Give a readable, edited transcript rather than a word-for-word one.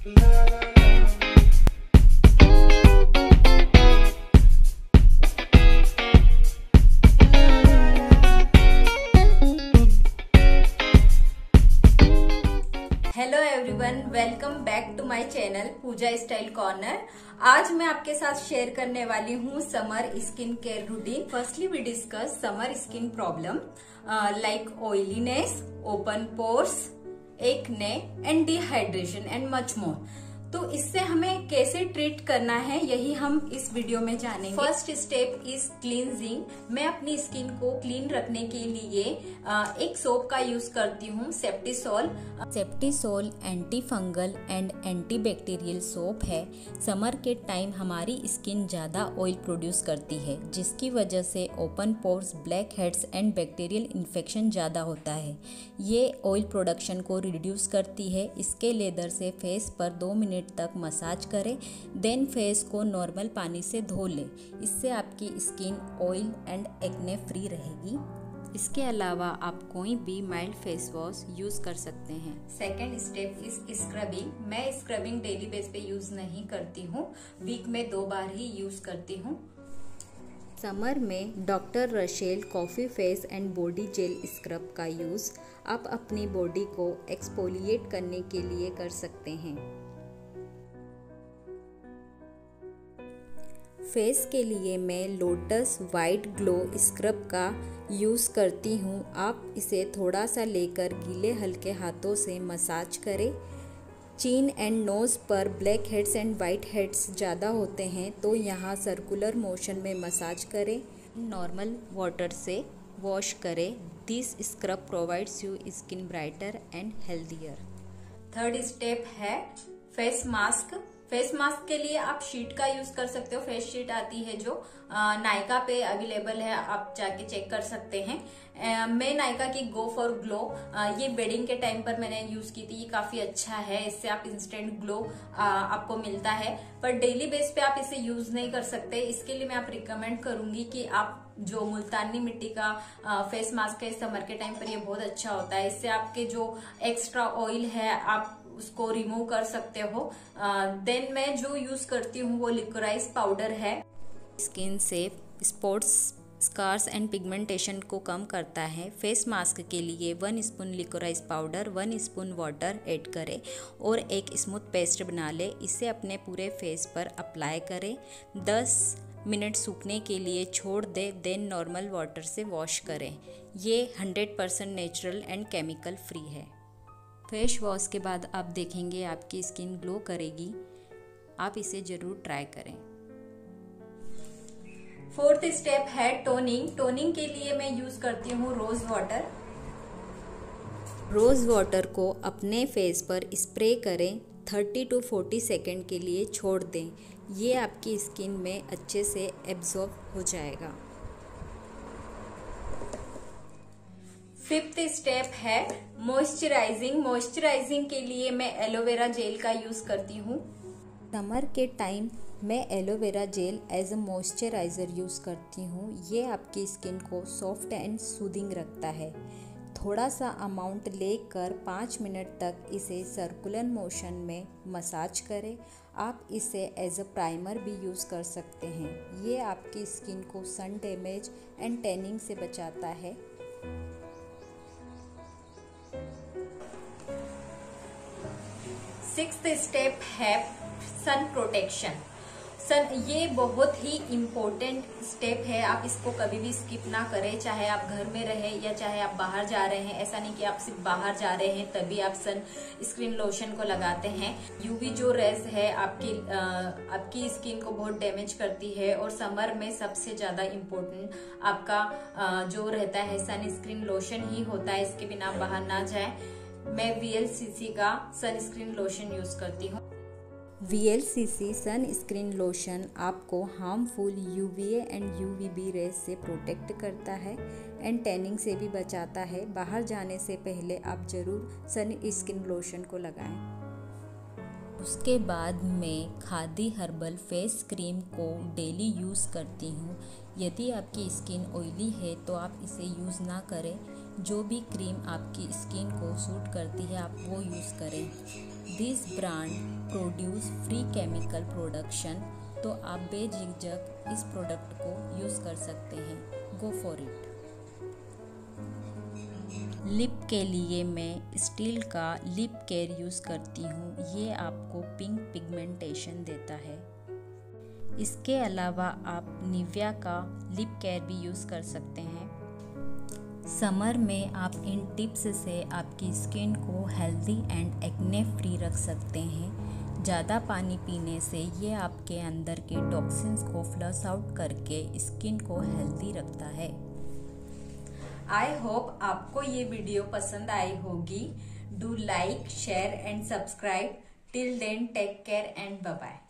Hello everyone, welcome back to my channel Pooja style corner. आज मैं आपके साथ शेयर करने वाली हूँ summer skin care routine. Firstly we discuss summer skin problem like oiliness, open pores, acne and dehydration and much more. तो इससे हमें कैसे ट्रीट करना है यही हम इस वीडियो में जानेंगे। First step is cleansing. मैं अपनी स्किन को क्लीन रखने के लिए एक सोप का यूज करती हूँ, Septisol. Septisol anti fungal and anti bacterial soap है। समर के टाइम हमारी स्किन ज्यादा ऑयल प्रोड्यूस करती है, जिसकी वजह से open pores, black heads and bacterial infection ज्यादा होता है। ये ऑयल प्रोडक्शन को रिड्यूस करती है। इसके लेदर से फेस पर 2 मिनट तक मसाज करें, देन फेस को नॉर्मल पानी से धो लें। इससे आपकी skin oil and acne free रहेगी। इसके अलावा आप कोई भी माइल्ड फेस वॉश यूज कर सकते हैं। Second step is scrubbing. मैं स्क्रबिंग डेली बेस पे यूज नहीं करती हूँ, वीक में 2 बार ही यूज करती हूँ। समर में doctor Rashel coffee face and body gel scrub का यूज आप अपनी बॉडी को एक्सफोलिएट करने के लिए कर सकते हैं। फेस के लिए मैं लोटस वाइट ग्लो स्क्रब का यूज़ करती हूँ। आप इसे थोड़ा सा लेकर गीले हल्के हाथों से मसाज करें। चिन एंड नोज़ पर black heads and white heads ज़्यादा होते हैं, तो यहाँ सर्कुलर मोशन में मसाज करें। नॉर्मल वाटर से वॉश करें। This scrub provides you skin brighter and healthier. Third step है फेस मास्क। फेस मास्क के लिए आप शीट का यूज कर सकते हो। फेस शीट आती है जो नायका पे अवेलेबल है, आप जाके चेक कर सकते हैं। मैं नायका की गो फॉर ग्लो ये वेडिंग के टाइम पर मैंने यूज की थी। ये काफी अच्छा है, इससे आप इंस्टेंट ग्लो आपको मिलता है, पर डेली बेस पे आप इसे यूज नहीं कर सकते। इसके लिए मैं आप रिकमेंड करूंगी कि आप जो मुल्तानी मिट्टी का फेस मास्क है, समर के टाइम पर ये बहुत अच्छा होता है। इससे आपके जो एक्स्ट्रा ऑयल है आप उसको रिमूव कर सकते हो। देन मैं जो यूज करती हूँ वो लिकोराइज पाउडर है। स्किन से स्पॉट्स, स्कार्स एंड पिगमेंटेशन को कम करता है। फेस मास्क के लिए 1 spoon liquorice powder, 1 spoon water add करें और एक स्मूथ पेस्ट बना लें। इसे अपने पूरे फेस पर अप्लाई करें। 10 मिनट सूखने के लिए छोड़ दें, देन नॉर्मल वाटर से वॉश करें। ये 100% नेचुरल एंड केमिकल फ्री है। फेस वॉश के बाद आप देखेंगे आपकी स्किन ग्लो करेगी। आप इसे जरूर ट्राई करें। फोर्थ स्टेप है टोनिंग। टोनिंग के लिए मैं यूज करती हूँ रोज वाटर। रोज वाटर को अपने फेस पर स्प्रे करें। 30 to 40 सेकेंड के लिए छोड़ दें। ये आपकी स्किन में अच्छे से एब्जॉर्ब हो जाएगा। फिफ्थ स्टेप है मॉइस्चराइजिंग। मॉइस्चराइजिंग के लिए मैं एलोवेरा जेल का यूज करती हूँ। समर के टाइम मैं aloe vera gel as a moisturiser use करती हूँ। ये आपकी स्किन को सॉफ्ट एंड सूदिंग रखता है। थोड़ा सा अमाउंट लेकर 5 मिनट तक इसे सर्कुलर मोशन में मसाज करें। आप इसे एज अ प्राइमर भी यूज़ कर सकते हैं। ये आपकी स्किन को सन डैमेज एंड टैनिंग से बचाता है। सिक्स्थ स्टेप है सन प्रोटेक्शन। ये बहुत ही इम्पोर्टेंट स्टेप है। आप इसको कभी भी स्किप ना करें, चाहे आप घर में रहे या चाहे आप बाहर जा रहे हैं। ऐसा नहीं कि आप सिर्फ बाहर जा रहे हैं तभी आप सन स्क्रीन लोशन को लगाते हैं। यूवी जो रेज है आपकी स्किन को बहुत डैमेज करती है, और समर में सबसे ज्यादा इम्पोर्टेंट आपका जो रहता है सन स्क्रीन लोशन ही होता है। इसके बिना आप बाहर ना जाए। मैं VLCC का सनस्क्रीन लोशन यूज करती हूँ। VLCC सनस्क्रीन लोशन आपको harmful UVA and UVB rays से प्रोटेक्ट करता है एंड टैनिंग से भी बचाता है। बाहर जाने से पहले आप जरूर सनस्क्रीन लोशन को लगाएं। उसके बाद मैं खादी हर्बल फेस क्रीम को डेली यूज़ करती हूँ। यदि आपकी स्किन ऑयली है तो आप इसे यूज़ ना करें। जो भी क्रीम आपकी स्किन को सूट करती है आप वो यूज़ करें। This brand produce free chemical production, तो आप बेझिझक इस प्रोडक्ट को यूज़ कर सकते हैं। Go for it. लिप के लिए मैं स्टील का लिप केयर यूज़ करती हूँ। ये आपको पिंक पिगमेंटेशन देता है। इसके अलावा आप निविया का लिप केयर भी यूज़ कर सकते हैं। समर में आप इन टिप्स से आपकी स्किन को हेल्दी एंड एक्ने फ्री रख सकते हैं। ज़्यादा पानी पीने से ये आपके अंदर के टॉक्सिन्स को फ्लश आउट करके स्किन को हेल्दी रखता है। आई होप आपको ये वीडियो पसंद आई होगी। Do like, share and subscribe. Till then take care and bye bye.